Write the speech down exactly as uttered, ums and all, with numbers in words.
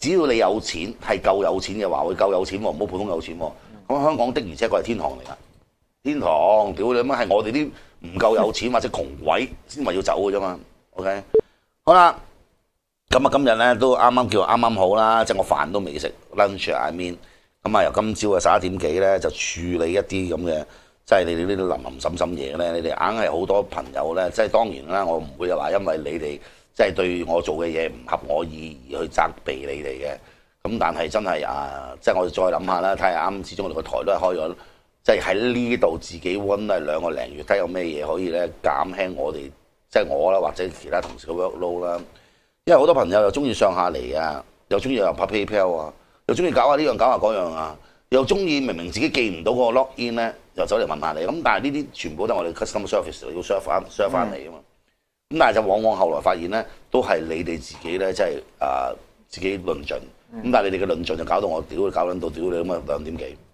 只要你有錢係夠有錢嘅話，會夠有錢喎，唔好普通有錢喎。咁香港的而且確係天堂嚟㗎，天堂屌你媽係我哋啲唔夠有錢或者窮鬼先話要走嘅啫嘛。OK， 好啦，咁啊今日咧都啱啱叫啱啱好啦，即係我飯都未食 lunch I mean，咁啊由今朝嘅十一點幾咧就處理一啲咁嘅。即係你哋呢啲林林審審嘢咧，你哋硬係好多朋友咧，即係當然啦，我唔會話因為你哋即係對我做嘅嘢唔合我意而去責備你哋嘅。咁但係真係啊，即係我哋再諗下啦，睇下啱，始終我哋個台都係開咗，即係喺呢度自己溫都係兩個零月，睇有咩嘢可以咧減輕我哋即係我啦或者其他同事嘅 workload 啦。因為好多朋友又中意上下嚟啊，又中意又拍 PayPal 啊，又中意搞下呢樣搞下嗰樣啊。又中意明明自己記唔到嗰個 lock in 咧，又走嚟問下你。咁但係呢啲全部都係我哋 customer service 要 serve 翻 serve 翻嚟啊嘛。咁但係就往往後來發現咧，都係你哋自己咧，即係啊自己論盡。咁但係你哋嘅論盡就搞到我屌，搞撚到屌你咁啊兩點幾。